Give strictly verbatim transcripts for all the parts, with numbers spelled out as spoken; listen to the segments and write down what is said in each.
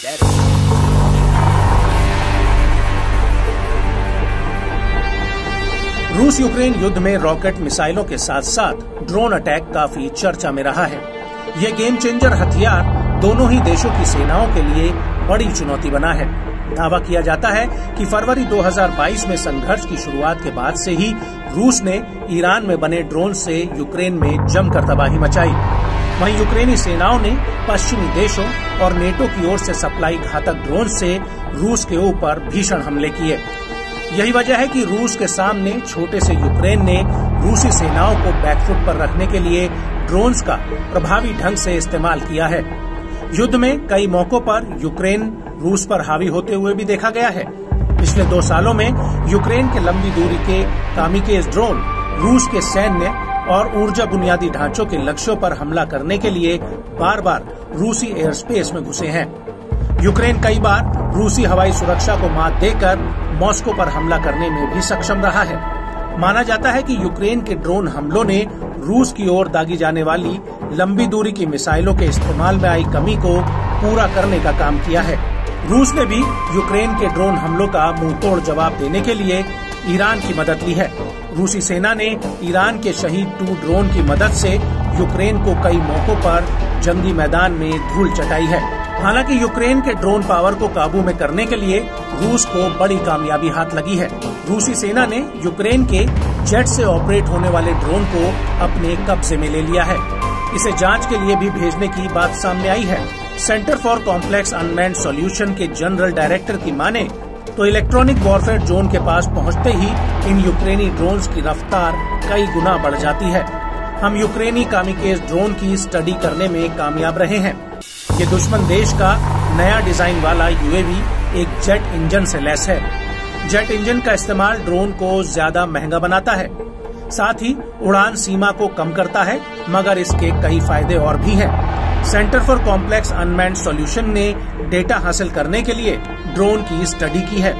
रूस यूक्रेन युद्ध में रॉकेट मिसाइलों के साथ साथ ड्रोन अटैक काफी चर्चा में रहा है। ये गेम चेंजर हथियार दोनों ही देशों की सेनाओं के लिए बड़ी चुनौती बना है। दावा किया जाता है कि फरवरी दो हज़ार बाईस में संघर्ष की शुरुआत के बाद से ही रूस ने ईरान में बने ड्रोन से यूक्रेन में जमकर तबाही मचाई। वहीं यूक्रेनी सेनाओं ने पश्चिमी देशों और नेटो की ओर से सप्लाई घातक ड्रोन से रूस के ऊपर भीषण हमले किए। यही वजह है कि रूस के सामने छोटे से यूक्रेन ने रूसी सेनाओं को बैकफुट पर रखने के लिए ड्रोन्स का प्रभावी ढंग से इस्तेमाल किया है। युद्ध में कई मौकों पर यूक्रेन रूस पर हावी होते हुए भी देखा गया है। पिछले दो सालों में यूक्रेन के लंबी दूरी के कामिकेज ड्रोन रूस के सैन्य और ऊर्जा बुनियादी ढांचों के लक्ष्यों पर हमला करने के लिए बार बार रूसी एयर स्पेस में घुसे हैं। यूक्रेन कई बार रूसी हवाई सुरक्षा को मात देकर मॉस्को पर हमला करने में भी सक्षम रहा है। माना जाता है कि यूक्रेन के ड्रोन हमलों ने रूस की ओर दागी जाने वाली लंबी दूरी की मिसाइलों के इस्तेमाल में आई कमी को पूरा करने का काम किया है। रूस ने भी यूक्रेन के ड्रोन हमलों का मुंहतोड़ जवाब देने के लिए ईरान की मदद ली है। रूसी सेना ने ईरान के शहीद टू ड्रोन की मदद से यूक्रेन को कई मौकों पर जंगी मैदान में धूल चटाई है। हालांकि यूक्रेन के ड्रोन पावर को काबू में करने के लिए रूस को बड़ी कामयाबी हाथ लगी है। रूसी सेना ने यूक्रेन के जेट से ऑपरेट होने वाले ड्रोन को अपने कब्जे में ले लिया है। इसे जांच के लिए भी भेजने की बात सामने आई है। Centre for complex unmanned solution के जनरल डायरेक्टर की माने तो इलेक्ट्रॉनिक वॉरफेयर जोन के पास पहुंचते ही इन यूक्रेनी ड्रोन्स की रफ्तार कई गुना बढ़ जाती है। हम यूक्रेनी कामिकेज ड्रोन की स्टडी करने में कामयाब रहे हैं। ये दुश्मन देश का नया डिजाइन वाला यूएवी एक जेट इंजन से लैस है। जेट इंजन का इस्तेमाल ड्रोन को ज्यादा महंगा बनाता है, साथ ही उड़ान सीमा को कम करता है, मगर इसके कई फायदे और भी हैं। Centre for complex unmanned solution ने डेटा हासिल करने के लिए ड्रोन की स्टडी की है।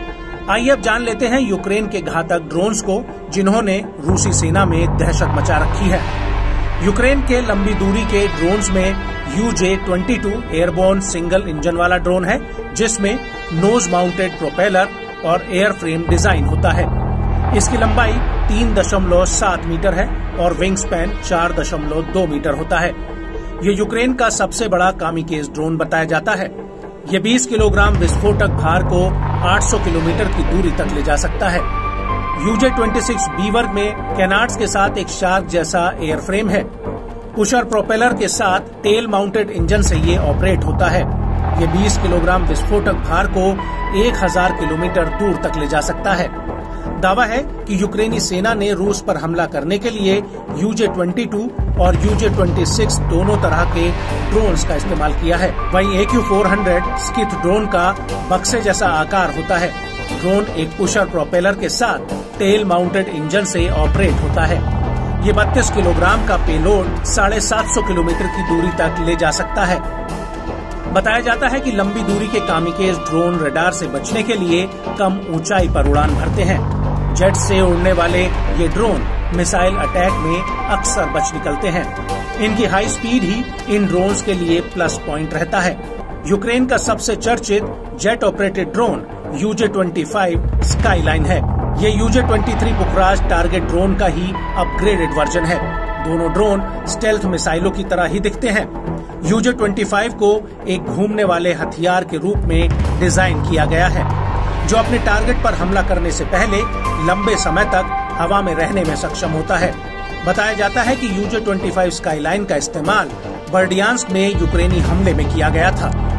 आइए अब जान लेते हैं यूक्रेन के घातक ड्रोन्स को जिन्होंने रूसी सेना में दहशत मचा रखी है। यूक्रेन के लंबी दूरी के ड्रोन्स में U J twenty two airborne single engine वाला ड्रोन है, जिसमें नोज माउंटेड प्रोपेलर और एयर फ्रेम डिजाइन होता है। इसकी लंबाई तीन दशमलव सात मीटर है और विंग स्पैन चार दशमलव दो मीटर होता है। ये यूक्रेन का सबसे बड़ा कामिकेज ड्रोन बताया जाता है। ये बीस किलोग्राम विस्फोटक भार को आठ सौ किलोमीटर की दूरी तक ले जा सकता है। U J twenty six B वर्ग में कैनार्ड्स के साथ एक शार्क जैसा एयर फ्रेम है। पुशर प्रोपेलर के साथ टेल माउंटेड इंजन से ये ऑपरेट होता है। ये बीस किलोग्राम विस्फोटक भार को एक हज़ार किलोमीटर दूर तक ले जा सकता है। दावा है कि यूक्रेनी सेना ने रूस पर हमला करने के लिए यू जे ट्वेंटी टू और यू जे ट्वेंटी सिक्स दोनों तरह के ड्रोन्स का इस्तेमाल किया है। वहीं A Q four hundred Scythe drone का बक्से जैसा आकार होता है। ड्रोन एक पुशर प्रोपेलर के साथ टेल माउंटेड इंजन से ऑपरेट होता है। ये बत्तीस किलोग्राम का पेलोड साढ़े सात सौ किलोमीटर की दूरी तक ले जा सकता है। बताया जाता है कि लंबी दूरी के कामिकेज ड्रोन रडार से बचने के लिए कम ऊंचाई पर उड़ान भरते हैं। जेट से उड़ने वाले ये ड्रोन मिसाइल अटैक में अक्सर बच निकलते हैं। इनकी हाई स्पीड ही इन ड्रोन्स के लिए प्लस पॉइंट रहता है। यूक्रेन का सबसे चर्चित jet operated drone U J twenty five Skyline है। ये U J twenty three Pukhraj target drone का ही अपग्रेडेड वर्जन है। दोनों ड्रोन स्टेल्थ मिसाइलों की तरह ही दिखते हैं। यू जे ट्वेंटी फाइव को एक घूमने वाले हथियार के रूप में डिजाइन किया गया है, जो अपने टारगेट पर हमला करने से पहले लंबे समय तक हवा में रहने में सक्षम होता है। बताया जाता है कि U J twenty five Skyline का इस्तेमाल बर्डियांस्क में यूक्रेनी हमले में किया गया था।